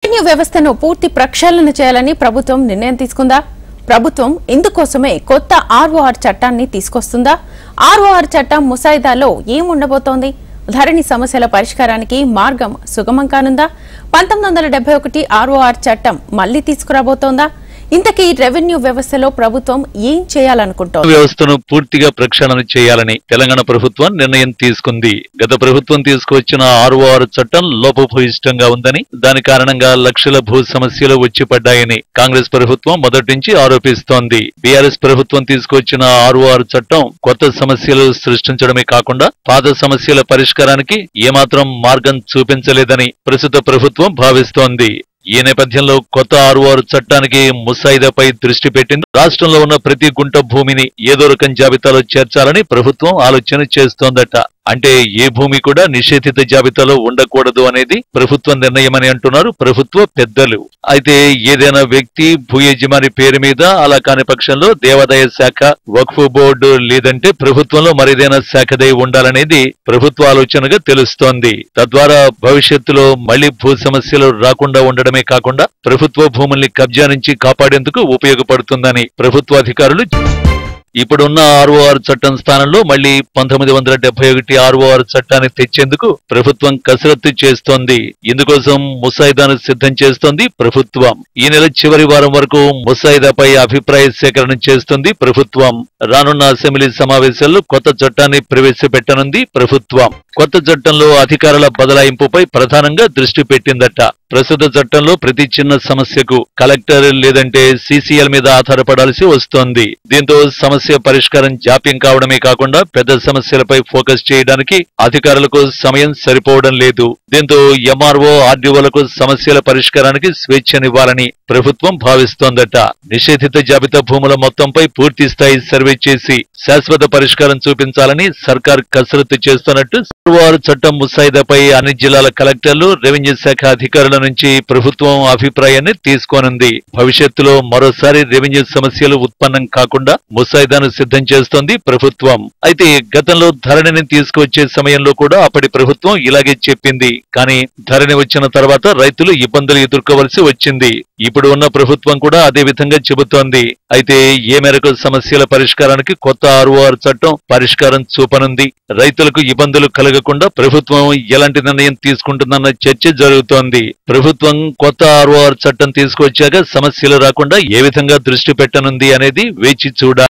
Revenue వ్యవస్థను పూర్తి ప్రక్షాళన చేయాలని ప్రభుత్వం నిర్ణయం తీసుకుందా? ప్రభుత్వం ఇందుకోసమే కొత్త ఆర్ఓఆర్ చట్టాన్ని తీసుకొస్తుందా? ఆర్ఓఆర్ చట్టం ముసాయిదాలో ఏముండబోతోంది? ధరణి సమస్యల పరిష్కారానికి మార్గం సుగమం కానుందా? 1971 ఆర్ఓఆర్ చట్టం మళ్లీ తీసుకురాబోతోందా? ఇంతకీ రెవెన్యూ వ్యవస్థలో ప్రభుత్వం ఏం చేయాలనుకుంటోంది? వ్యవస్థను పూర్తిగా ప్రక్షాళన చేయాలని తెలంగాణ ప్రభుత్వం నిర్ణయం తీసుకుంది. గత ప్రభుత్వం తీసుకువచ్చిన ఆర్ఓఆర్ చట్టం లోపభూయిష్టంగా ఉందని, దాని కారణంగా లక్షల భూ సమస్యలు వచ్చి పడ్డాయని కాంగ్రెస్ ప్రభుత్వం మొదటి నుంచి ఆరోపిస్తోంది. బీఆర్ఎస్ ప్రభుత్వం తీసుకువచ్చిన ఆర్ఓఆర్ చట్టం కొత్త సమస్యలు సృష్టించడమే కాకుండా పాత సమస్యల పరిష్కారానికి ఏమాత్రం మార్గం చూపించలేదని ప్రస్తుత ప్రభుత్వం భావిస్తోంది. ఈ నేపథ్యంలో కొత్త ఆర్ఓఆర్ చట్టానికి ముసాయిదాపై దృష్టి పెట్టింది. రాష్ట్రంలో ఉన్న ప్రతి గుంట భూమిని ఏదో రకం జాబితాలో చేర్చాలని ప్రభుత్వం ఆలోచన చేస్తోందట. అంటే ఏ భూమి కూడా నిషేధిత జాబితాలో ఉండకూడదు అనేది ప్రభుత్వ నిర్ణయమని అంటున్నారు ప్రభుత్వ పెద్దలు. అయితే ఏదైనా వ్యక్తి భూ యజమాని పేరు మీద అలా కాని పక్షంలో దేవాదాయ శాఖ, వక్ఫ్ బోర్డు లేదంటే ప్రభుత్వంలో మరేదైనా శాఖదై ఉండాలనేది ప్రభుత్వ ఆలోచనగా తెలుస్తోంది. తద్వారా భవిష్యత్తులో మళ్లీ భూ సమస్యలు రాకుండా ఉండడమే కాకుండా ప్రభుత్వ భూముల్ని కబ్జా నుంచి కాపాడేందుకు ఉపయోగపడుతుందని ప్రభుత్వ అధికారులు ఇప్పుడున్న ఆర్ఓఆర్ చట్టం స్థానంలో మళ్లీ 1971 ఆర్ఓఆర్ చట్టాన్ని తెచ్చేందుకు ప్రభుత్వం కసరత్తు చేస్తోంది. ఇందుకోసం ముసాయిదాను సిద్ధం చేస్తోంది ప్రభుత్వం. ఈ నెల చివరి వారం వరకు ముసాయిదాపై అభిప్రాయ సేకరణ చేస్తుంది ప్రభుత్వం. రానున్న అసెంబ్లీ సమావేశాల్లో కొత్త చట్టాన్ని ప్రవేశపెట్టనుంది ప్రభుత్వం. కొత్త చట్టంలో అధికారుల బదలాయింపుపై ప్రధానంగా దృష్టి పెట్టిందట. ప్రస్తుత చట్టంలో ప్రతి చిన్న సమస్యకు కలెక్టర్ లేదంటే సీసీఎల్ మీద ఆధారపడాల్సి వస్తోంది. దీంతో సమస్య పరిష్కారం జాప్యం కావడమే కాకుండా పెద్ద సమస్యలపై ఫోకస్ చేయడానికి అధికారులకు సమయం సరిపోవడం లేదు. దీంతో ఎంఆర్ఓ, ఆర్డీఓలకు సమస్యల పరిష్కారానికి స్వేచ్ఛనివ్వాలని ప్రభుత్వం భావిస్తోందట. నిషేధిత జాబితా భూముల మొత్తంపై పూర్తి స్థాయి సర్వే చేసి శాశ్వత పరిష్కారం చూపించాలని సర్కార్ కసరత్తు చేస్తున్నట్టు ఆర్ఓఆర్ చట్టం ముసాయిదాపై అన్ని జిల్లాల కలెక్టర్లు, రెవెన్యూ శాఖ అధికారుల నుంచి ప్రభుత్వం అభిప్రాయాన్ని తీసుకోనుంది. భవిష్యత్తులో మరోసారి రెవెన్యూ సమస్యలు ఉత్పన్నం కాకుండా ముసాయిదాను సిద్ధం చేస్తోంది ప్రభుత్వం. అయితే గతంలో ధరణిని తీసుకువచ్చే సమయంలో కూడా అప్పటి ప్రభుత్వం ఇలాగే చెప్పింది. కానీ ధరణి వచ్చిన తర్వాత రైతులు ఇబ్బందులు ఎదుర్కోవలసి వచ్చింది. ఇప్పుడు ఉన్న ప్రభుత్వం కూడా అదే విధంగా చెబుతోంది. అయితే ఏ మేరకు సమస్యల పరిష్కారానికి కొత్త ఆర్ఓఆర్ చట్టం పరిష్కారం చూపనుంది? రైతులకు ఇబ్బందులు కలగకుండా ప్రభుత్వం ఎలాంటి నిర్ణయం తీసుకుంటుందన్న చర్చ జరుగుతోంది. ప్రభుత్వం కొత్త ఆర్ఓఆర్ చట్టం తీసుకొచ్చాక సమస్యలు రాకుండా ఏ విధంగా దృష్టి పెట్టనుంది అనేది వేచి చూడాలి.